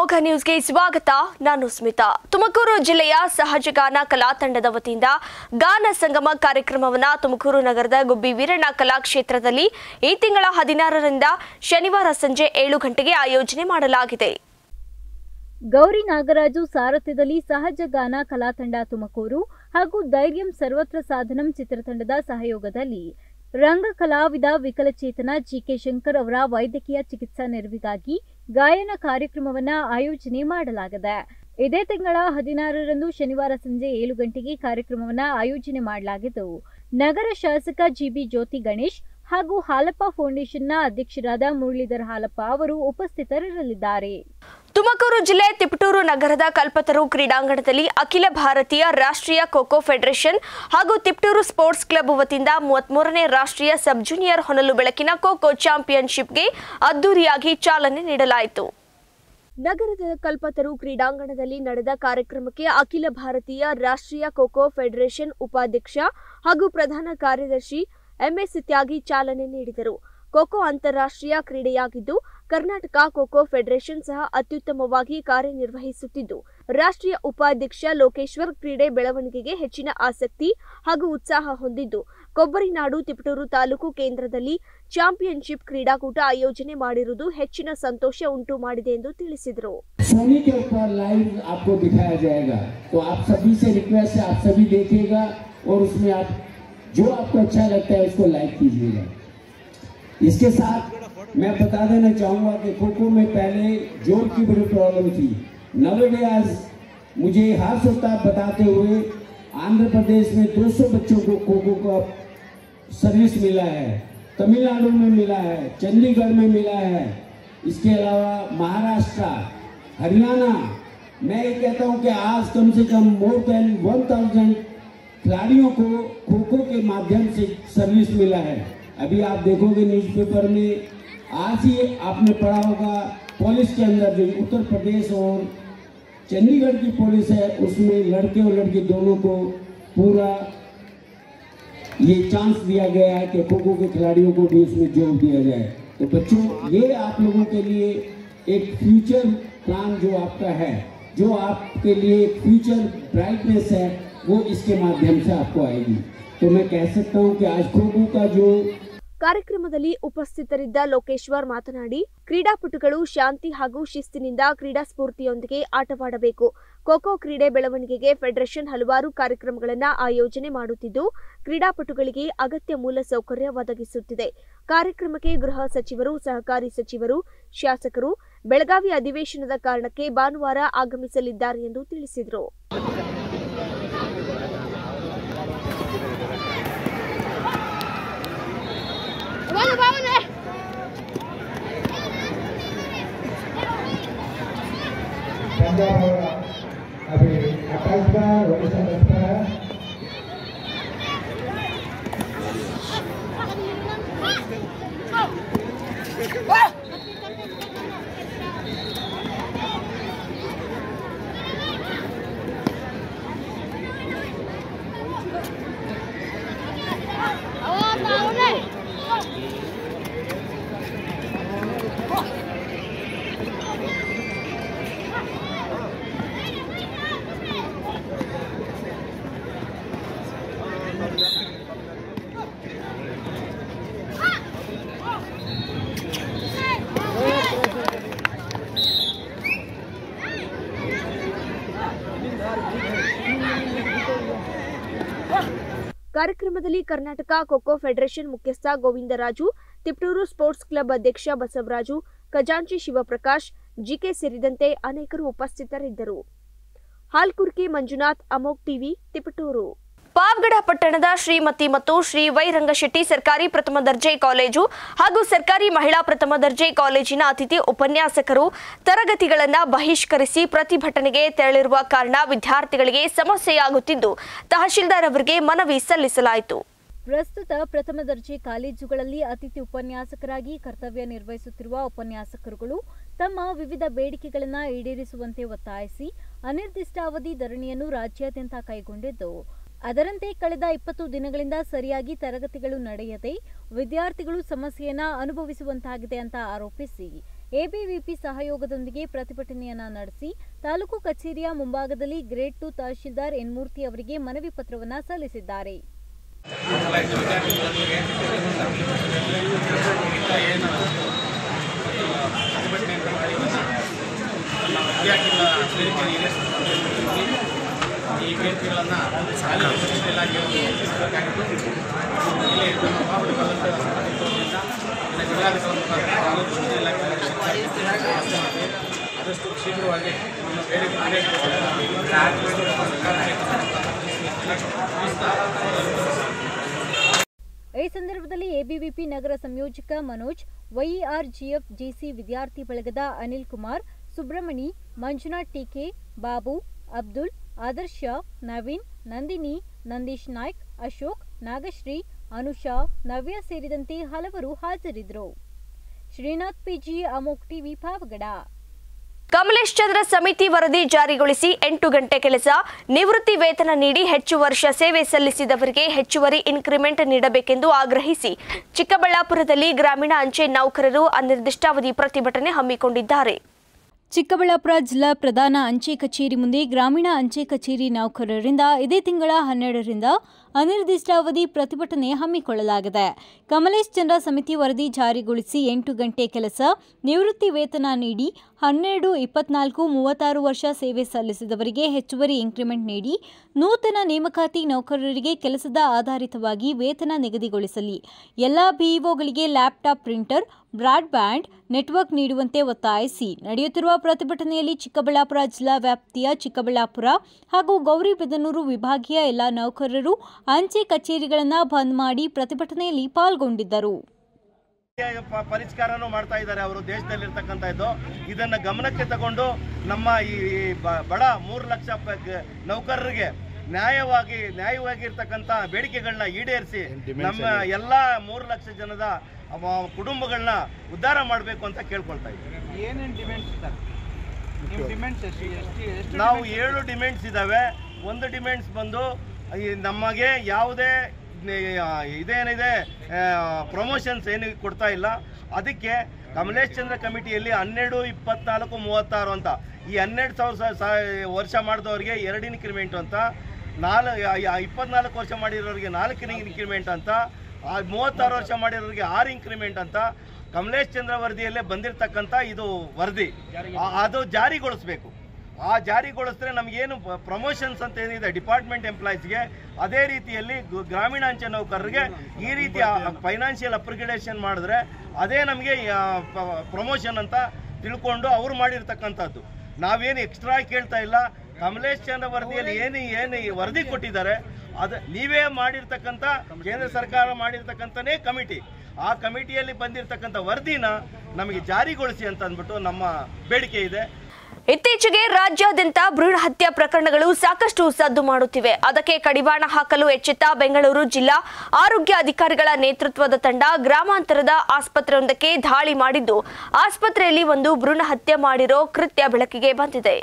ಅಮೋಘ ನ್ಯೂಸ್ಗೆ ಸ್ವಾಗತ. ನಾನು ಸ್ಮಿತಾ. ತುಮಕೂರು ಜಿಲ್ಲೆಯ ಸಹಜಗಾನ ಕಲಾ ತಂಡದ ವತಿಯಿಂದ ಗಾನ ಸಂಗಮ ಕಾರ್ಯಕ್ರಮವನ್ನು ತುಮಕೂರು ನಗರದ ಗುಬ್ಬಿ ವೀರಣ್ಣ ಕಲಾಕ್ಷೇತ್ರದಲ್ಲಿ ಈ ತಿಂಗಳ 16ರಿಂದ ಶನಿವಾರ ಸಂಜೆ 7 ಗಂಟೆಗೆ ಆಯೋಜನೆ ಮಾಡಲಾಗಿದೆ. ಗೌರಿ ನಾಗರಾಜು ಸಾರಥ್ಯದಲ್ಲಿ ಸಹಜಗಾನ ಕಲಾ ತಂಡ ತುಮಕೂರು ಹಾಗೂ ಧೈರ್ಯಂ ಸರ್ವತ್ರ ಸಾಧನಂ ಚಿತ್ರತಂಡದ ಸಹಯೋಗದಲ್ಲಿ ರಂಗ ಕಲಾವಿದ ವಿಕಲಚೇತನ ಜಿಕೆ ಶಂಕರ್ ಅವರ ವೈದ್ಯಕೀಯ ಚಿಕಿತ್ಸಾ ನೆರವಿಗಾಗಿ ಗಾಯನ ಕಾರ್ಯಕ್ರಮವನ್ನು ಆಯೋಜನೆ ಮಾಡಲಾಗಿದೆ. ಇದೇ ತಿಂಗಳ 16ರಂದು ಶನಿವಾರ ಸಂಜೆ 7 ಗಂಟೆಗೆ ಕಾರ್ಯಕ್ರಮವನ್ನು ಆಯೋಜನೆ ಮಾಡಲಾಗಿದ್ದು, ನಗರ ಶಾಸಕ ಜಿಬಿ ಜ್ಯೋತಿ ಗಣೇಶ್ ಹಾಗೂ ಹಾಲಪ್ಪ ಫೌಂಡೇಶನ್ನ ಅಧ್ಯಕ್ಷರಾದ ಮುರಳೀಧರ್ ಹಾಲಪ್ಪ ಅವರು ಉಪಸ್ಥಿತರಿರಲಿದ್ದಾರೆ. ತುಮಕೂರು ಜಿಲ್ಲೆ ತಿಪಟೂರು ನಗರದ ಕಲ್ಪತರು ಕ್ರೀಡಾಂಗಣದಲ್ಲಿ ಅಖಿಲ ಭಾರತೀಯ ರಾಷ್ಟ್ರೀಯ ಖೋ-ಖೋ ಫೆಡರೇಷನ್ ಹಾಗೂ ತಿಪಟೂರು ಸ್ಪೋರ್ಟ್ಸ್ ಕ್ಲಬ್ ವತಿಯಿಂದ 33ನೇ ರಾಷ್ಟ್ರೀಯ ಸಬ್ ಜೂನಿಯರ್ ಹೊನಲು ಬೆಳಕಿನ ಖೋ-ಖೋ ಚಾಂಪಿಯನ್ಶಿಪ್ಗೆ ಅದ್ದೂರಿಯಾಗಿ ಚಾಲನೆ ನೀಡಲಾಯಿತು. ನಗರದ ಕಲ್ಪತರು ಕ್ರೀಡಾಂಗಣದಲ್ಲಿ ನಡೆದ ಕಾರ್ಯಕ್ರಮಕ್ಕೆ ಅಖಿಲ ಭಾರತೀಯ ರಾಷ್ಟ್ರೀಯ ಖೋ-ಖೋ ಫೆಡರೇಷನ್ ಉಪಾಧ್ಯಕ್ಷ ಹಾಗೂ ಪ್ರಧಾನ ಕಾರ್ಯದರ್ಶಿ ಎಂಎಸ್ ತ್ಯಾಗಿ ಚಾಲನೆ ನೀಡಿದರು. ಖೋ-ಖೋ ಅಂತಾರಾಷ್ಟ್ರೀಯ ಕ್ರೀಡೆಯಾಗಿದ್ದು, ಕರ್ನಾಟಕ ಖೋ-ಖೋ ಫೆಡರೇಷನ್ ಸಹ ಅತ್ಯುತ್ತಮವಾಗಿ ಕಾರ್ಯನಿರ್ವಹಿಸುತ್ತಿದ್ದು, ರಾಷ್ಟ್ರೀಯ ಉಪಾಧ್ಯಕ್ಷ ಲೋಕೇಶ್ವರ್ ಕ್ರೀಡೆ ಬೆಳವಣಿಗೆಗೆ ಹೆಚ್ಚಿನ ಆಸಕ್ತಿ ಹಾಗೂ ಉತ್ಸಾಹ ಹೊಂದಿದ್ದು, ಕೊಬ್ಬರಿನಾಡು ತಿಪಟೂರು ತಾಲೂಕು ಕೇಂದ್ರದಲ್ಲಿ ಚಾಂಪಿಯನ್ಶಿಪ್ ಕ್ರೀಡಾಕೂಟ ಆಯೋಜನೆ ಮಾಡಿರುವುದು ಹೆಚ್ಚಿನ ಸಂತೋಷ ಉಂಟು ಮಾಡಿದೆ ಎಂದು ತಿಳಿಸಿದರು. सोनी के ऊपर लाइव आपको दिखाया जाएगा, तो आप सभी से रिक्वेस्ट है, आप सभी देखिएगा और उसमें आप जो आपको अच्छा लगता है उसको लाइक कीजिएगा. इसके साथ मैं बता देना चाहूँगा कि खो-खो में पहले जोर की बड़ी प्रॉब्लम थी. नवेडेज मुझे हाथ होता बताते हुए आंध्र प्रदेश में 200 बच्चों को खो-खो का सर्विस मिला है, तमिलनाडु में मिला है, चंडीगढ़ में मिला है, इसके अलावा महाराष्ट्र, हरियाणा. मैं ये कहता हूँ कि आज कम से कम मोर देन 1000 खिलाड़ियों को खो-खो के माध्यम से सर्विस मिला है. अभी आप देखोगे न्यूज़पेपर में, आज ही आपने पढ़ा होगा पुलिस के अंदर जो उत्तर प्रदेश और चंडीगढ़ की पुलिस है, उसमें लड़के और लड़की दोनों को पूरा ये चांस दिया गया है कि खो-खो के खिलाड़ियों को भी उसमें जॉब दिया जाए. तो बच्चों, ये आप लोगों के लिए एक फ्यूचर प्लान जो आपका है, जो आपके लिए एक फ्यूचर ब्राइटनेस है, वो इसके माध्यम से आपको आएगी. तो मैं कह सकता हूँ कि आज खो-खो का जो ಕಾರ್ಯಕ್ರಮದಲ್ಲಿ ಉಪಸ್ಥಿತರಿದ್ದ ಲೋಕೇಶ್ವರ್ ಮಾತನಾಡಿ, ಕ್ರೀಡಾಪಟುಗಳು ಶಾಂತಿ ಹಾಗೂ ಶಿಸ್ತಿನಿಂದ ಕ್ರೀಡಾ ಸ್ಫೂರ್ತಿಯೊಂದಿಗೆ ಆಟವಾಡಬೇಕು. ಖೋ-ಖೋ ಕ್ರೀಡೆ ಬೆಳವಣಿಗೆಗೆ ಫೆಡರೇಷನ್ ಹಲವಾರು ಕಾರ್ಯಕ್ರಮಗಳನ್ನು ಆಯೋಜನೆ ಮಾಡುತ್ತಿದ್ದು, ಕ್ರೀಡಾಪಟುಗಳಿಗೆ ಅಗತ್ಯ ಮೂಲಸೌಕರ್ಯ ಒದಗಿಸುತ್ತಿದೆ. ಕಾರ್ಯಕ್ರಮಕ್ಕೆ ಗೃಹ ಸಚಿವರು, ಸಹಕಾರಿ ಸಚಿವರು, ಶಾಸಕರು ಬೆಳಗಾವಿ ಅಧಿವೇಶನದ ಕಾರಣಕ್ಕೆ ಭಾನುವಾರ ಆಗಮಿಸಲಿದ್ದಾರೆ ಎಂದು ತಿಳಿಸಿದರು. अभी 28 का ओडिशा लगता है. ಕಾರ್ಯಕ್ರಮದಲ್ಲಿ ಕರ್ನಾಟಕ ಖೋ-ಖೋ ಫೆಡರೇಷನ್ ಮುಖ್ಯಸ್ಥ ಗೋವಿಂದರಾಜು, ತಿಪಟೂರು ಸ್ಪೋರ್ಟ್ಸ್ ಕ್ಲಬ್ ಅಧ್ಯಕ್ಷ ಬಸವರಾಜು, ಖಜಾಂಚಿ ಶಿವಪ್ರಕಾಶ್, ಜಿಕೆ ಸೇರಿದಂತೆ ಅನೇಕರು ಉಪಸ್ಥಿತರಿದ್ದರು. ಹಾಲ್ಕುರ್ಕಿ ಮಂಜುನಾಥ್, ಅಮೋಘ್ ಟಿವಿ, ತಿಪಟೂರು. ಪಾವಗಡ ಪಟ್ಟಣದ ಶ್ರೀಮತಿ ಮತ್ತು ಶ್ರೀ ವೈ ರಂಗಶೆಟ್ಟಿ ಸರ್ಕಾರಿ ಪ್ರಥಮ ದರ್ಜೆ ಕಾಲೇಜು ಹಾಗೂ ಸರ್ಕಾರಿ ಮಹಿಳಾ ಪ್ರಥಮ ದರ್ಜೆ ಕಾಲೇಜಿನ ಅತಿಥಿ ಉಪನ್ಯಾಸಕರು ತರಗತಿಗಳನ್ನು ಬಹಿಷ್ಕರಿಸಿ ಪ್ರತಿಭಟನೆಗೆ ತೆರಳಿರುವ ಕಾರಣ ವಿದ್ಯಾರ್ಥಿಗಳಿಗೆ ಸಮಸ್ಯೆಯಾಗುತ್ತಿದ್ದು, ತಹಶೀಲ್ದಾರ್ ಅವರಿಗೆ ಮನವಿ ಸಲ್ಲಿಸಲಾಯಿತು. ಪ್ರಸ್ತುತ ಪ್ರಥಮ ದರ್ಜೆ ಕಾಲೇಜುಗಳಲ್ಲಿ ಅತಿಥಿ ಉಪನ್ಯಾಸಕರಾಗಿ ಕರ್ತವ್ಯ ನಿರ್ವಹಿಸುತ್ತಿರುವ ಉಪನ್ಯಾಸಕರುಗಳು ತಮ್ಮ ವಿವಿಧ ಬೇಡಿಕೆಗಳನ್ನು ಈಡೇರಿಸುವಂತೆ ಒತ್ತಾಯಿಸಿ ಅನಿರ್ದಿಷ್ಟಾವಧಿ ಧರಣಿಯನ್ನು ರಾಜ್ಯಾದ್ಯಂತ ಕೈಗೊಂಡಿದ್ದು, ಅದರಂತೆ ಕಳೆದ 20 ದಿನಗಳಿಂದ ಸರಿಯಾಗಿ ತರಗತಿಗಳು ನಡೆಯದೆ ವಿದ್ಯಾರ್ಥಿಗಳು ಸಮಸ್ಯೆಯನ್ನು ಅನುಭವಿಸುವಂತಾಗಿದೆ ಅಂತ ಆರೋಪಿಸಿ ಎಬಿವಿಪಿ ಸಹಯೋಗದೊಂದಿಗೆ ಪ್ರತಿಭಟನೆಯನ್ನ ನಡೆಸಿ ತಾಲೂಕು ಕಚೇರಿಯ ಮುಂಭಾಗದಲ್ಲಿ ಗ್ರೇಡ್ 2 ತಹಶೀಲ್ದಾರ್ ಎನ್ ಮೂರ್ತಿ ಅವರಿಗೆ ಮನವಿ ಪತ್ರವನ್ನ ಸಲ್ಲಿಸಿದ್ದಾರೆ. ಈ ಬೇಡಿಕೆಗಳನ್ನು ಶಾಲೆ ಶಿಕ್ಷಣ ಇಲಾಖೆಯಲ್ಲಿ ತಿಳಿಸಬೇಕಾಗಿತ್ತು. ಇಲ್ಲಿ ನಮ್ಮ ಬಾಬು ಜಿಲ್ಲಾಧಿಕಾರಿ ತಾಲೂಕು ಶಿಕ್ಷಣ ಇಲಾಖೆ ಆದಷ್ಟು ಶೀಘ್ರವಾಗಿ ನಮ್ಮ ಬೇಡಿಕೆ ಈ ಸಂದರ್ಭದಲ್ಲಿ ಎಬಿವಿಪಿ ನಗರ ಸಂಯೋಜಕ ಮನೋಜ್, ವೈಇಆರ್ಜಿಎಫ್ ಜಿಸಿ ವಿದ್ಯಾರ್ಥಿ ಬಳಗದ ಅನಿಲ್ ಕುಮಾರ್, ಸುಬ್ರಮಣಿ, ಮಂಜುನಾಥ್ ಟಿಕೆ, ಬಾಬು, ಅಬ್ದುಲ್, ಆದರ್ಶ, ನವೀನ್, ನಂದಿನಿ, ನಂದೀಶ್ ನಾಯ್ಕ್, ಅಶೋಕ್, ನಾಗಶ್ರೀ, ಅನುಷಾ, ನವ್ಯ ಸೇರಿದಂತೆ ಹಲವರು ಹಾಜರಿದ್ದರು. Srinath P G, Amogh TV, Pavagada. ಕಮಲೇಶ್ ಚಂದ್ರ ಸಮಿತಿ ವರದಿ ಜಾರಿಗೊಳಿಸಿ 8 ಗಂಟೆ ಕೆಲಸ, ನಿವೃತ್ತಿ ವೇತನ ನೀಡಿ ಹೆಚ್ಚು ವರ್ಷ ಸೇವೆ ಸಲ್ಲಿಸಿದವರಿಗೆ ಹೆಚ್ಚುವರಿ ಇನ್ಕ್ರಿಮೆಂಟ್ ನೀಡಬೇಕೆಂದು ಆಗ್ರಹಿಸಿ ಚಿಕ್ಕಬಳ್ಳಾಪುರದಲ್ಲಿ ಗ್ರಾಮೀಣ ಅಂಚೆ ನೌಕರರು ಅನಿರ್ದಿಷ್ಟಾವಧಿ ಪ್ರತಿಭಟನೆ ಹಮ್ಮಿಕೊಂಡಿದ್ದಾರೆ. ಚಿಕ್ಕಬಳ್ಳಾಪುರ ಜಿಲ್ಲಾ ಪ್ರಧಾನ ಅಂಚೆ ಕಚೇರಿ ಮುಂದೆ ಗ್ರಾಮೀಣ ಅಂಚೆ ಕಚೇರಿ ನೌಕರರಿಂದ ಇದೇ ತಿಂಗಳ 12ರಿಂದ ಅನಿರ್ದಿಷ್ಟಾವಧಿ ಪ್ರತಿಭಟನೆ ಹಮ್ಮಿಕೊಳ್ಳಲಾಗಿದೆ. ಕಮಲೇಶ್ ಚಂದ್ರ ಸಮಿತಿ ವರದಿ ಜಾರಿಗೊಳಿಸಿ 8 ಗಂಟೆ ಕೆಲಸ, ನಿವೃತ್ತಿ ವೇತನ ನೀಡಿ 12, 24, 36 ವರ್ಷ ಸೇವೆ ಸಲ್ಲಿಸಿದವರಿಗೆ ಹೆಚ್ಚುವರಿ ಇನ್ಕ್ರಿಮೆಂಟ್ ನೀಡಿ ನೂತನ ನೇಮಕಾತಿ ನೌಕರರಿಗೆ ಕೆಲಸದ ಆಧಾರಿತವಾಗಿ ವೇತನ ನಿಗದಿಗೊಳಿಸಲಿ. ಎಲ್ಲ ಬಿಇಒಗಳಿಗೆ ಲ್ಯಾಪ್ಟಾಪ್, ಪ್ರಿಂಟರ್, ಬ್ರಾಡ್ಬ್ಯಾಂಡ್ ನೆಟ್ವರ್ಕ್ ನೀಡುವಂತೆ ಒತ್ತಾಯಿಸಿ ನಡೆಯುತ್ತಿರುವ ಪ್ರತಿಭಟನೆಯಲ್ಲಿ ಚಿಕ್ಕಬಳ್ಳಾಪುರ ಜಿಲ್ಲಾ ವ್ಯಾಪ್ತಿಯ ಚಿಕ್ಕಬಳ್ಳಾಪುರ ಹಾಗೂ ಗೌರಿಬಿದನೂರು ವಿಭಾಗೀಯ ಎಲ್ಲ ನೌಕರರು ಅಂಚೆ ಕಚೇರಿಗಳನ್ನು ಬಂದ್ ಮಾಡಿ ಪ್ರತಿಭಟನೆಯಲ್ಲಿ ಪಾಲ್ಗೊಂಡಿದ್ದರು. ಪರಿಷ್ಕಾರನೂ ಮಾಡ್ತಾ ಇದ್ದಾರೆ ಅವರು ದೇಶದಲ್ಲಿರ್ತಕ್ಕಂಥದ್ದು. ಇದನ್ನ ಗಮನಕ್ಕೆ ತಗೊಂಡು ನಮ್ಮ ಈ ಬಡ 3 ಲಕ್ಷ ನೌಕರರಿಗೆ ನ್ಯಾಯವಾಗಿರ್ತಕ್ಕಂಥ ಬೇಡಿಕೆಗಳನ್ನ ಈಡೇರಿಸಿ ನಮ್ಮ ಎಲ್ಲ 3 ಲಕ್ಷ ಜನದ ಕುಟುಂಬಗಳನ್ನ ಉದ್ಧಾರ ಮಾಡಬೇಕು ಅಂತ ಕೇಳ್ಕೊಳ್ತಾ ಇದ್ದೀವಿ. ನಾವು 7 ಡಿಮ್ಯಾಂಡ್ಸ್ ಇದ್ದಾವೆ. ಒಂದು ಡಿಮ್ಯಾಂಡ್ಸ್ ಬಂದು ನಮಗೆ ಯಾವುದೇ ಇದೇನಿದೆ ಪ್ರಮೋಷನ್ಸ್ ಏನು ಕೊಡ್ತಾ ಇಲ್ಲ. ಅದಕ್ಕೆ ಕಮಲೇಶ್ ಚಂದ್ರ ಕಮಿಟಿಯಲ್ಲಿ 12, 24, 36 ಅಂತ ಈ 12,000 ವರ್ಷ ಮಾಡಿದವರಿಗೆ 2 ಇನ್ಕ್ರಿಮೆಂಟ್ ಅಂತ, 24 ವರ್ಷ ಮಾಡಿರೋರಿಗೆ 4 ಇನ್ಕ್ರಿಮೆಂಟ್ ಅಂತ, 36 ವರ್ಷ ಮಾಡಿರೋರಿಗೆ 6 ಇನ್ಕ್ರಿಮೆಂಟ್ ಅಂತ ಕಮಲೇಶ್ ಚಂದ್ರ ವರದಿಯಲ್ಲೇ ಬಂದಿರತಕ್ಕಂಥ ಇದು ವರದಿ ಅದು ಜಾರಿಗೊಳಿಸಬೇಕು. ಆ ಜಾರಿಗೊಳಿಸಿದ್ರೆ ನಮಗೇನು ಪ್ರಮೋಷನ್ಸ್ ಅಂತ ಏನಿದೆ ಡಿಪಾರ್ಟ್ಮೆಂಟ್ ಎಂಪ್ಲಾಯೀಸ್ಗೆ, ಅದೇ ರೀತಿಯಲ್ಲಿ ಗ್ರಾಮೀಣ ಅಂಚೆ ನೌಕರರಿಗೆ ಈ ರೀತಿ ಫೈನಾನ್ಷಿಯಲ್ ಅಪ್ಗ್ರೇಡೇಷನ್ ಮಾಡಿದ್ರೆ ಅದೇ ನಮಗೆ ಪ್ರಮೋಷನ್ ಅಂತ ತಿಳ್ಕೊಂಡು ಅವರು ಮಾಡಿರ್ತಕ್ಕಂಥದ್ದು. ನಾವೇನು ಎಕ್ಸ್ಟ್ರಾ ಕೇಳ್ತಾ ಇಲ್ಲ. ಕಮಲೇಶ್ ಚಂದ್ರ ವರದಿಯಲ್ಲಿ ಏನು ವರದಿ ಕೊಟ್ಟಿದ್ದಾರೆ ಅದು ನೀವೇ ಮಾಡಿರ್ತಕ್ಕಂಥ ಕೇಂದ್ರ ಸರ್ಕಾರ ಮಾಡಿರ್ತಕ್ಕಂಥನೇ ಕಮಿಟಿ, ಆ ಕಮಿಟಿಯಲ್ಲಿ ಬಂದಿರತಕ್ಕಂಥ ವರದಿನ ನಮಗೆ ಜಾರಿಗೊಳಿಸಿ ಅಂತ ಅಂದ್ಬಿಟ್ಟು ನಮ್ಮ ಬೇಡಿಕೆ ಇದೆ. ಇತ್ತೀಚೆಗೆ ರಾಜ್ಯಾದ್ಯಂತ ಭ್ರೂಣ ಹತ್ಯೆ ಪ್ರಕರಣಗಳು ಸಾಕಷ್ಟು ಸದ್ದು ಮಾಡುತ್ತಿವೆ. ಅದಕ್ಕೆ ಕಡಿವಾಣ ಹಾಕಲು ಎಚ್ಚೆತ್ತ ಬೆಂಗಳೂರು ಜಿಲ್ಲಾ ಆರೋಗ್ಯ ಅಧಿಕಾರಿಗಳ ನೇತೃತ್ವದ ತಂಡ ಗ್ರಾಮಾಂತರದ ಆಸ್ಪತ್ರೆಯೊಂದಕ್ಕೆ ದಾಳಿ ಮಾಡಿದ್ದು, ಆಸ್ಪತ್ರೆಯಲ್ಲಿ ಒಂದು ಭ್ರೂಣ ಹತ್ಯೆ ಮಾಡಿರೋ ಕೃತ್ಯ ಬೆಳಕಿಗೆ ಬಂದಿದೆ.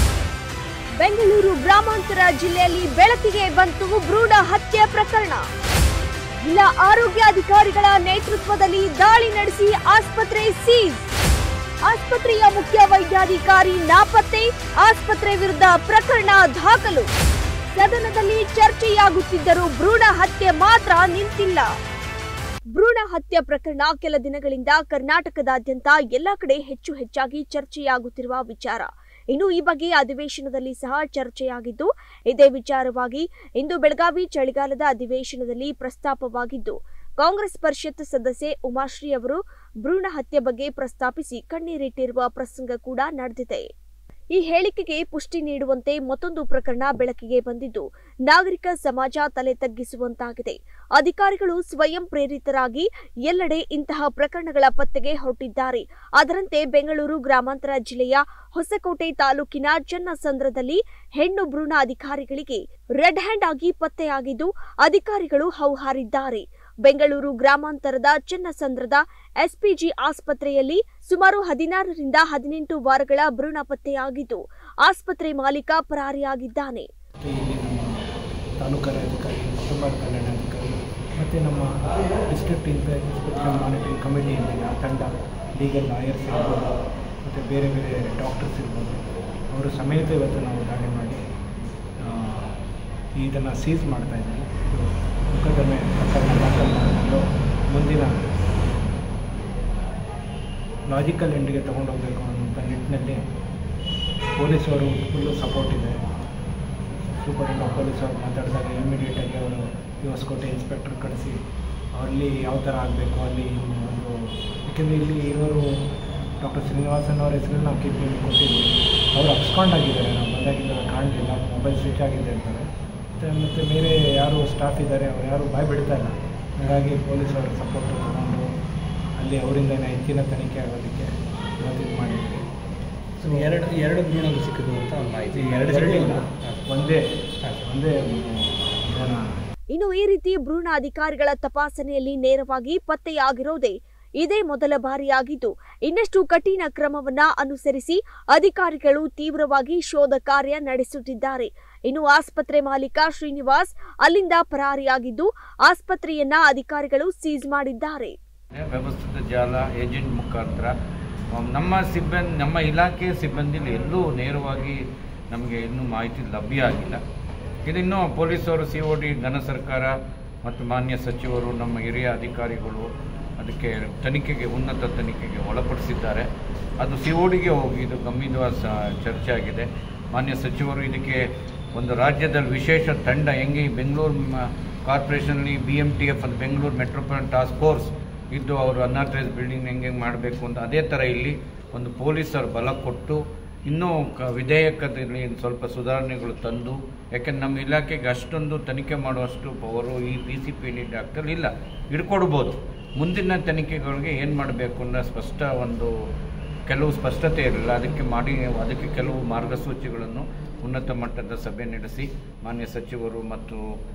ಬೆಂಗಳೂರು ಗ್ರಾಮಾಂತರ ಜಿಲ್ಲೆಯಲ್ಲಿ ಬೆಳಕಿಗೆ ಬಂತು ಭ್ರೂಣ ಹತ್ಯೆ ಪ್ರಕರಣ. ಜಿಲ್ಲಾ ಆರೋಗ್ಯ ಅಧಿಕಾರಿಗಳ ನೇತೃತ್ವದಲ್ಲಿ ದಾಳಿ ನಡೆಸಿ ಆಸ್ಪತ್ರೆ ಸೀಸ್. ಆಸ್ಪತ್ರೆಯ ಮುಖ್ಯ ವೈದ್ಯಾಧಿಕಾರಿ ನಾಪತ್ತೆ, ಆಸ್ಪತ್ರೆ ವಿರುದ್ಧ ಪ್ರಕರಣ ದಾಖಲು. ಸದನದಲ್ಲಿ ಚರ್ಚೆಯಾಗುತ್ತಿದ್ದರೂ ಭ್ರೂಣ ಹತ್ಯೆ ಮಾತ್ರ ನಿಂತಿಲ್ಲ. ಭ್ರೂಣ ಹತ್ಯೆ ಪ್ರಕರಣ ಕೆಲ ದಿನಗಳಿಂದ ಕರ್ನಾಟಕದಾದ್ಯಂತ ಎಲ್ಲಾ ಕಡೆ ಹೆಚ್ಚಾಗಿ ಚರ್ಚೆಯಾಗುತ್ತಿರುವ ವಿಚಾರ. ಇನ್ನು ಈ ಬಗ್ಗೆ ಅಧಿವೇಶನದಲ್ಲಿ ಸಹ ಚರ್ಚೆಯಾಗಿದ್ದು, ಇದೇ ವಿಚಾರವಾಗಿ ಇಂದು ಬೆಳಗಾವಿ ಚಳಿಗಾಲದ ಅಧಿವೇಶನದಲ್ಲಿ ಪ್ರಸ್ತಾಪವಾಗಿದ್ದು, ಕಾಂಗ್ರೆಸ್ ಪರಿಷತ್ ಸದಸ್ಯೆ ಉಮಾಶ್ರೀ ಅವರು ಭ್ರೂಣ ಹತ್ಯೆ ಬಗ್ಗೆ ಪ್ರಸ್ತಾಪಿಸಿ ಕಣ್ಣೀರಿಟ್ಟಿರುವ ಪ್ರಸಂಗ ಕೂಡ ನಡೆದಿದೆ. ಈ ಹೇಳಿಕೆಗೆ ಪುಷ್ಟಿ ನೀಡುವಂತೆ ಮತ್ತೊಂದು ಪ್ರಕರಣ ಬೆಳಕಿಗೆ ಬಂದಿದ್ದು, ನಾಗರಿಕ ಸಮಾಜ ತಲೆ ತಗ್ಗಿಸುವಂತಾಗಿದೆ. ಅಧಿಕಾರಿಗಳು ಸ್ವಯಂ ಪ್ರೇರಿತರಾಗಿ ಎಲ್ಲೆಡೆ ಇಂತಹ ಪ್ರಕರಣಗಳ ಪತ್ತೆಗೆ ಹೊರಟಿದ್ದಾರೆ. ಅದರಂತೆ ಬೆಂಗಳೂರು ಗ್ರಾಮಾಂತರ ಜಿಲ್ಲೆಯ ಹೊಸಕೋಟೆ ತಾಲೂಕಿನ ಚನ್ನಸಂದ್ರದಲ್ಲಿ ಹೆಣ್ಣು ಭ್ರೂಣ ಅಧಿಕಾರಿಗಳಿಗೆ ರೆಡ್ ಹ್ಯಾಂಡ್ ಆಗಿ ಪತ್ತೆಯಾಗಿದ್ದು, ಅಧಿಕಾರಿಗಳು ಹೌಹಾರಿದ್ದಾರೆ. ಬೆಂಗಳೂರು ಗ್ರಾಮಾಂತರದ ಚನ್ನಸಂದ್ರದ ಎಸ್ಪಿಜಿ ಆಸ್ಪತ್ರೆಯಲ್ಲಿ ಸುಮಾರು 16ರಿಂದ 18 ವಾರಗಳ ಭ್ರೂಣ ಪತ್ತೆಯಾಗಿದ್ದು, ಆಸ್ಪತ್ರೆ ಮಾಲೀಕ ಪರಾರಿಯಾಗಿದ್ದಾನೆ. ತಾಲೂಕು ಅಧಿಕಾರಿ, ಕುಟುಂಬ ಕಲ್ಯಾಣಾಧಿಕಾರಿ ಮತ್ತು ನಮ್ಮ ಡಿಸ್ಟ್ರಿಕ್ಟ್ ಇನ್ಸ್ಪೆಕ್ಟರ್ ಮಾನಿಟರಿಂಗ್ ಕಮಿಟಿಯಿಂದ ತಂಡ ಲೀಗಲ್ ಲಾಯರ್ಸ್ ಇರ್ಬೋದು ಮತ್ತು ಬೇರೆ ಬೇರೆ ಡಾಕ್ಟರ್ಸ್ ಇರ್ಬೋದು ಅವರು ಸಮೇತ ಇವತ್ತು ನಾವು ದಾಳಿ ಮಾಡಿ ಇದನ್ನು ಸೀಸ್ ಮಾಡ್ತಾಯಿದ್ದೀವಿ. ಮೊಕದ್ದಮೆ ಪ್ರಕರಣ ದಾಖಲು ಮಾಡಿಕೊಂಡು ಮುಂದಿನ ಲಾಜಿಕಲ್ ಎಂಡಿಗೆ ತೊಗೊಂಡೋಗ್ಬೇಕು ಅನ್ನೋಂಥ ನಿಟ್ಟಿನಲ್ಲಿ ಪೊಲೀಸವರು ಫುಲ್ಲು ಸಪೋರ್ಟ್ ಇದೆ. ಸೂಪರಿಂಟೆಂಡೆಂಟ್ ಆಫ್ ಪೊಲೀಸ್ ಅವರು ಮಾತಾಡಿದಾಗ ಇಮಿಡಿಯೇಟಾಗಿ ಅವರು ಹೊಸಕೋಟೆ ಇನ್ಸ್ಪೆಕ್ಟರ್ ಕಳಿಸಿ ಅಲ್ಲಿ ಯಾವ ಥರ ಆಗಬೇಕು ಅಲ್ಲಿ ಒಂದು, ಏಕೆಂದರೆ ಇಲ್ಲಿ ಇರೋರು ಡಾಕ್ಟರ್ ಶ್ರೀನಿವಾಸನ್ ಅವರ ಹೆಸರಲ್ಲಿ ನಾವು ಕಿಡ್ನಿ ಕೊಟ್ಟಿದ್ವಿ. ಅವರು ಅಪ್ಸ್ಕೊಂಡಾಗಿದ್ದಾರೆ, ನಾವು ಬಂದಾಗಿದ್ದ ಕಾಣಲಿಲ್ಲ, ಮೊಬೈಲ್ ಸ್ವಿಚ್ ಆಗಿದೆ ಅಂತಾರೆ. ಮತ್ತು ಬೇರೆ ಯಾರು ಸ್ಟಾಫ್ ಇದ್ದಾರೆ ಅವ್ರು ಯಾರು ಬಾಯ್ ಬಿಡ್ತಾ ಇಲ್ಲ. ಹಾಗಾಗಿ ಪೊಲೀಸವರು ಸಪೋರ್ಟ್ ತಗೊಂಡು ಅಲ್ಲಿ ಅವರಿಂದನೇ ಹೆಚ್ಚಿನ ತನಿಖೆ ಆಗೋದಕ್ಕೆ ಇವತ್ತು ಇದು ಮಾಡಿದ್ವಿ. ಸೊ ಎರಡು ಭ್ರೂಣಗಳು ಸಿಕ್ಕಿದ್ದು ಅಂತ ಮಾಹಿತಿ. ಒಂದೇ ಇನ್ನು ಈ ರೀತಿ ಭ್ರೂಣ ಅಧಿಕಾರಿಗಳ ತಪಾಸಣೆಯಲ್ಲಿ ನೇರವಾಗಿ ಪತ್ತೆಯಾಗಿರೋದೇ ಇದೇ ಮೊದಲ ಬಾರಿಯಾಗಿದ್ದು, ಇನ್ನಷ್ಟು ಕಠಿಣ ಕ್ರಮವನ್ನ ಅನುಸರಿಸಿ ಅಧಿಕಾರಿಗಳು ತೀವ್ರವಾಗಿ ಶೋಧ ಕಾರ್ಯ ನಡೆಸುತ್ತಿದ್ದಾರೆ. ಇನ್ನು ಆಸ್ಪತ್ರೆ ಮಾಲೀಕ ಶ್ರೀನಿವಾಸ್ ಅಲ್ಲಿಂದ ಪರಾರಿಯಾಗಿದ್ದು, ಆಸ್ಪತ್ರೆಯನ್ನ ಅಧಿಕಾರಿಗಳು ಸೀಸ್ ಮಾಡಿದ್ದಾರೆ. ವ್ಯವಸ್ಥಿತ ಜಾಲ ಏಜೆಂಟ್ ಮುಖಾಂತರ ನಮ್ಮ ಇಲಾಖೆ ಸಿಬ್ಬಂದಿಲಿ ಎಲ್ಲೂ ನೇರವಾಗಿ ನಮಗೆ ಇನ್ನೂ ಮಾಹಿತಿ ಲಭ್ಯ ಆಗಿಲ್ಲ. ಇದನ್ನು ಪೊಲೀಸರು COD ಘನ ಸರ್ಕಾರ ಮತ್ತು ಮಾನ್ಯ ಸಚಿವರು ನಮ್ಮ ಹಿರಿಯ ಅಧಿಕಾರಿಗಳು ಅದಕ್ಕೆ ತನಿಖೆಗೆ ಉನ್ನತ ತನಿಖೆಗೆ ಒಳಪಡಿಸಿದ್ದಾರೆ. ಅದು CODಗೆ ಹೋಗಿ ಇದು ಗಂಭೀರವಾದ ಚರ್ಚೆ ಆಗಿದೆ. ಮಾನ್ಯ ಸಚಿವರು ಇದಕ್ಕೆ ಒಂದು ರಾಜ್ಯದಲ್ಲಿ ವಿಶೇಷ ತಂಡ ಹೆಂಗೆ ಬೆಂಗಳೂರು ಕಾರ್ಪೊರೇಷನ್ಲಿ BMTF ಅಂತ ಬೆಂಗಳೂರು ಮೆಟ್ರೋಪಾಲಿಟನ್ ಟಾಸ್ಕ್ ಫೋರ್ಸ್ ಇದ್ದು ಅವರು ಅನ್ಆಥರೈಸ್ ಬಿಲ್ಡಿಂಗ್ ಹೆಂಗೆ ಮಾಡಬೇಕು ಅಂತ ಅದೇ ಥರ ಇಲ್ಲಿ ಒಂದು ಪೊಲೀಸರು ಬಲ ಕೊಟ್ಟು ಇನ್ನೂ ವಿಧೇಯಕದಲ್ಲಿ ಸ್ವಲ್ಪ ಸುಧಾರಣೆಗಳು ತಂದು, ಯಾಕೆಂದ್ರೆ ನಮ್ಮ ಇಲಾಖೆಗೆ ಅಷ್ಟೊಂದು ತನಿಖೆ ಮಾಡುವಷ್ಟು ಪವರು ಈ PCPD ಡಾಕ್ಟರ್ ಇಲ್ಲ. ಹಿಡ್ಕೊಡ್ಬೋದು. ಮುಂದಿನ ತನಿಖೆಗಳಿಗೆ ಏನು ಮಾಡಬೇಕು ಅನ್ನೋ ಕೆಲವು ಸ್ಪಷ್ಟತೆ ಇರಲಿಲ್ಲ. ಅದಕ್ಕೆ ಕೆಲವು ಮಾರ್ಗಸೂಚಿಗಳನ್ನು ಉನ್ನತ ಮಟ್ಟದ ಸಭೆ ನಡೆಸಿ ಮಾನ್ಯ ಸಚಿವರು ಮತ್ತು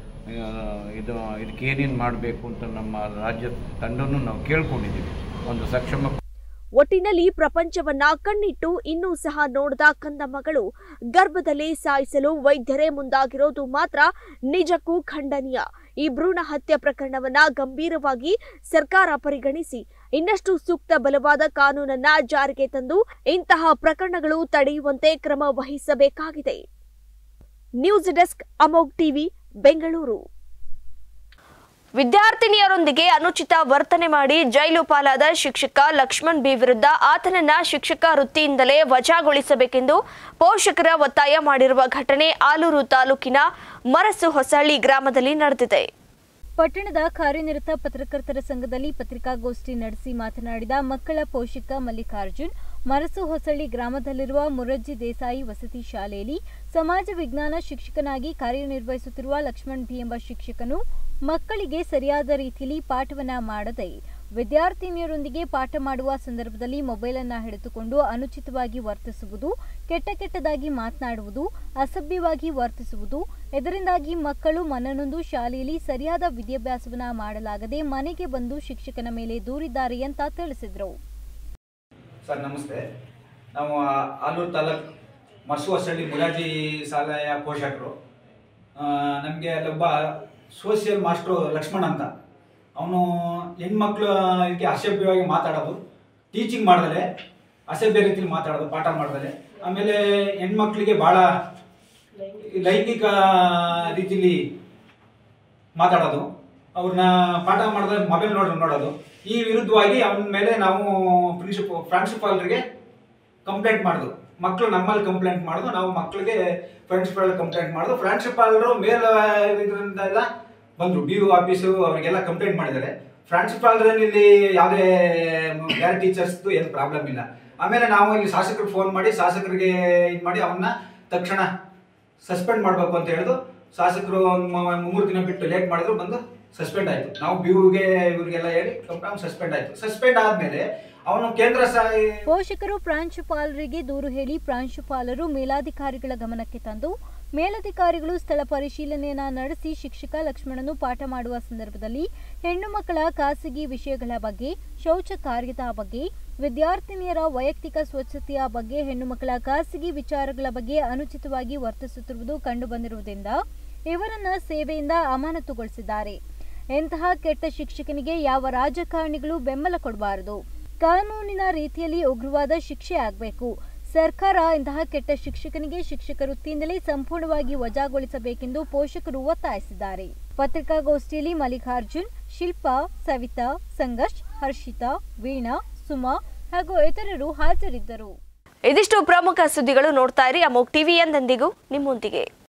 ಇದಕ್ಕೆ ಏನೇನು ಮಾಡಬೇಕು ಅಂತ ನಮ್ಮ ರಾಜ್ಯ ತಂಡವನ್ನು ನಾವು ಕೇಳ್ಕೊಂಡಿದ್ದೀವಿ. ಒಂದು ಸಕ್ಷಮ ಒಟ್ಟಿನಲ್ಲಿ ಪ್ರಪಂಚವನ್ನ ಕಣ್ಣಿಟ್ಟು ಇನ್ನೂ ಸಹ ನೋಡದ ಕಂದ ಮಗಳು ಗರ್ಭದಲ್ಲೇ ಸಾಯಿಸಲು ವೈದ್ಯರೇ ಮುಂದಾಗಿರೋದು ಮಾತ್ರ ನಿಜಕ್ಕೂ ಖಂಡನೀಯ. ಈ ಭ್ರೂಣ ಹತ್ಯೆ ಪ್ರಕರಣವನ್ನ ಗಂಭೀರವಾಗಿ ಸರ್ಕಾರ ಪರಿಗಣಿಸಿ ಇನ್ನಷ್ಟು ಸೂಕ್ತ ಬಲವಾದ ಕಾನೂನನ್ನ ಜಾರಿಗೆ ತಂದು ಇಂತಹ ಪ್ರಕರಣಗಳು ತಡೆಯುವಂತೆ ಕ್ರಮ ವಹಿಸಬೇಕಾಗಿದೆ. News desk Amogh TV Bengaluru. ವಿದ್ಯಾರ್ಥಿನಿಯರೊಂದಿಗೆ ಅನುಚಿತ ವರ್ತನೆ ಮಾಡಿ ಜೈಲು ಪಾಲಾದ ಶಿಕ್ಷಕ ಲಕ್ಷ್ಮಣ್ ಬಿ ವಿರುದ್ಧ ಆತನನ್ನ ಶಿಕ್ಷಕ ವೃತ್ತಿಯಿಂದಲೇ ವಜಾಗೊಳಿಸಬೇಕೆಂದು ಪೋಷಕರ ಒತ್ತಾಯ ಮಾಡಿರುವ ಘಟನೆ ಆಲೂರು ತಾಲೂಕಿನ ಮರಸು ಹೊಸಹಳ್ಳಿ ಗ್ರಾಮದಲ್ಲಿ ನಡೆದಿದೆ. ಪಟ್ಟಣದ ಕಾರ್ಯನಿರತ ಪತ್ರಕರ್ತರ ಸಂಘದಲ್ಲಿ ಪತ್ರಿಕಾಗೋಷ್ಠಿ ನಡೆಸಿ ಮಾತನಾಡಿದ ಮಕ್ಕಳ ಪೋಷಕ ಮಲ್ಲಿಕಾರ್ಜುನ್, ಮರಸು ಹೊಸಳ್ಳಿ ಗ್ರಾಮದಲ್ಲಿರುವ ಮುರಜ್ಜಿ ದೇಸಾಯಿ ವಸತಿ ಶಾಲೆಯಲ್ಲಿ ಸಮಾಜ ವಿಜ್ಞಾನ ಶಿಕ್ಷಕನಾಗಿ ಕಾರ್ಯನಿರ್ವಹಿಸುತ್ತಿರುವ ಲಕ್ಷ್ಮಣ್ ಬಿ ಎಂಬ ಶಿಕ್ಷಕನು ಮಕ್ಕಳಿಗೆ ಸರಿಯಾದ ರೀತಿಯಲ್ಲಿ ಪಾಠವನ್ನ ಮಾಡದೆ ವಿದ್ಯಾರ್ಥಿನಿಯರೊಂದಿಗೆ ಪಾಠ ಮಾಡುವ ಸಂದರ್ಭದಲ್ಲಿ ಮೊಬೈಲ್ ಅನ್ನು ಹಿಡಿದುಕೊಂಡು ಅನುಚಿತವಾಗಿ ವರ್ತಿಸುವುದು, ಕೆಟ್ಟದಾಗಿ ಮಾತನಾಡುವುದು, ಅಸಭ್ಯವಾಗಿ ವರ್ತಿಸುವುದು, ಇದರಿಂದಾಗಿ ಮಕ್ಕಳು ಮನನೊಂದು ಶಾಲೆಯಲ್ಲಿ ಸರಿಯಾದ ವಿದ್ಯಾಭ್ಯಾಸವನ್ನ ಮಾಡಲಾಗದೆ ಮನೆಗೆ ಬಂದು ಶಿಕ್ಷಕನ ಮೇಲೆ ದೂರಿದ್ದಾರೆ ಅಂತ ತಿಳಿಸಿದರು. ಸರ್ ನಮಸ್ತೆ. ನಾವು ಆಲೂರು ತಾಲೂಕು ಮರಸು ಹೊಸಳ್ಳಿ ಮುರಾಜಿ ಶಾಲೆಯ ಪೋಷಕರು. ನಮಗೆ ಅಲ್ಲೊಬ್ಬ ಸೋಷಿಯಲ್ ಮಾಸ್ಟ್ರು ಲಕ್ಷ್ಮಣ್ ಅಂತ, ಅವನು ಹೆಣ್ಮಕ್ಳು ಇದಕ್ಕೆ ಅಸಭ್ಯವಾಗಿ ಮಾತಾಡೋದು, ಟೀಚಿಂಗ್ ಮಾಡ್ದಲೆ ಅಸಭ್ಯ ರೀತಿಯಲ್ಲಿ ಮಾತಾಡೋದು, ಪಾಠ ಮಾಡ್ದಲೆ, ಆಮೇಲೆ ಹೆಣ್ಮಕ್ಳಿಗೆ ಭಾಳ ಲೈಂಗಿಕ ರೀತಿಯಲ್ಲಿ ಮಾತಾಡೋದು, ಅವ್ರನ್ನ ಪಾಠ ಮಾಡಿದ್ರೆ ಮೊಬೈಲ್ ನೋಡೋದು. ಈ ವಿರುದ್ಧವಾಗಿ ಅವನ ಮೇಲೆ ನಾವು ಪ್ರಿನ್ಸಿಪಾಲ್ರಿಗೆ ಕಂಪ್ಲೇಂಟ್ ಮಾಡಿದ್ವು. ಮಕ್ಕಳು ನಮ್ಮಲ್ಲಿ ಕಂಪ್ಲೇಂಟ್ ಮಾಡಿದ್ರು, ನಾವು ಮಕ್ಕಳಿಗೆ ಪ್ರಿನ್ಸಿಪಾಲ್ ಕಂಪ್ಲೇಂಟ್ ಮಾಡಿದ್ರು. ಪ್ರಿನ್ಸಿಪಾಲರು ಮೇಲ್ ಇದರಿಂದ ಎಲ್ಲ ಬಂದರು, BO ಆಫೀಸು ಅವರಿಗೆಲ್ಲ ಕಂಪ್ಲೇಂಟ್ ಮಾಡಿದ್ದಾರೆ. ಪ್ರಿನ್ಸಿಪಾಲ್ರಲ್ಲಿ ಯಾವುದೇ ಬೇರೆ ಟೀಚರ್ಸ್ದು ಏನು ಪ್ರಾಬ್ಲಮ್ ಇಲ್ಲ. ಆಮೇಲೆ ನಾವು ಇಲ್ಲಿ ಶಾಸಕರಿಗೆ ಫೋನ್ ಮಾಡಿ ಶಾಸಕರಿಗೆ ಇದು ಮಾಡಿ ಅವನ್ನ ತಕ್ಷಣ ಸಸ್ಪೆಂಡ್ ಮಾಡಬೇಕು ಅಂತ ಹೇಳಿದ್ರು. ಶಾಸಕರು 3 ದಿನ ಬಿಟ್ಟು ಲೇಟ್ ಮಾಡಿದ್ರು, ಬಂದು ಸಸ್ಪೆಂಡ್ ಆಯಿತು. ನಾವು BOಗೆ ಇವರಿಗೆಲ್ಲ ಹೇಳಿ ಸಸ್ಪೆಂಡ್ ಆಯಿತು. ಸಸ್ಪೆಂಡ್ ಆದಮೇಲೆ ಅವನು ಕೇಂದ್ರ ಪೋಷಕರು ಪ್ರಾಂಶುಪಾಲರಿಗೆ ದೂರು ಹೇಳಿ ಪ್ರಾಂಶುಪಾಲರು ಮೇಲಾಧಿಕಾರಿಗಳ ಗಮನಕ್ಕೆ ತಂದು ಮೇಲಧಿಕಾರಿಗಳು ಸ್ಥಳ ಪರಿಶೀಲನೆಯನ್ನ ನಡೆಸಿ ಶಿಕ್ಷಕ ಲಕ್ಷ್ಮಣನು ಪಾಠ ಮಾಡುವ ಸಂದರ್ಭದಲ್ಲಿ ಹೆಣ್ಣು ಮಕ್ಕಳ ಖಾಸಗಿ ವಿಷಯಗಳ ಬಗ್ಗೆ, ಶೌಚ ಕಾರ್ಯದ ಬಗ್ಗೆ, ವಿದ್ಯಾರ್ಥಿನಿಯರ ವೈಯಕ್ತಿಕ ಸ್ವಚ್ಛತೆಯ ಬಗ್ಗೆ, ಹೆಣ್ಣು ಮಕ್ಕಳ ಖಾಸಗಿ ವಿಚಾರಗಳ ಬಗ್ಗೆ ಅನುಚಿತವಾಗಿ ವರ್ತಿಸುತ್ತಿರುವುದು ಕಂಡುಬಂದಿರುವುದರಿಂದ ಇವರನ್ನ ಸೇವೆಯಿಂದ ಅಮಾನತುಗೊಳಿಸಿದ್ದಾರೆ. ಇಂತಹ ಕೆಟ್ಟ ಶಿಕ್ಷಕನಿಗೆ ಯಾವ ರಾಜಕಾರಣಿಗಳು ಬೆಂಬಲ ಕೊಡಬಾರದು. ಕಾನೂನಿನ ರೀತಿಯಲ್ಲಿ ಉಗ್ರವಾದ ಶಿಕ್ಷೆ ಆಗಬೇಕು. ಸರ್ಕಾರ ಇಂತಹ ಕೆಟ್ಟ ಶಿಕ್ಷಕನಿಗೆ ಶಿಕ್ಷಕ ವೃತ್ತಿಯಿಂದಲೇ ಸಂಪೂರ್ಣವಾಗಿ ವಜಾಗೊಳಿಸಬೇಕೆಂದು ಪೋಷಕರು ಒತ್ತಾಯಿಸಿದ್ದಾರೆ. ಪತ್ರಿಕಾಗೋಷ್ಠಿಯಲ್ಲಿ ಮಲ್ಲಿಕಾರ್ಜುನ್, ಶಿಲ್ಪಾ, ಸವಿತಾ, ಸಂಘರ್ಷ್, ಹರ್ಷಿತಾ, ವೀಣಾ, ಸುಮಾ ಹಾಗೂ ಇತರರು ಹಾಜರಿದ್ದರು. ಇದಿಷ್ಟು ಪ್ರಮುಖ ಸುದ್ದಿಗಳು. ನೋಡ್ತಾ ಇರಿ ಅಮೋಘ್ ಟಿವಿ, ಎಂದೆಂದಿಗೂ ನಿಮ್ಮೊಂದಿಗೆ.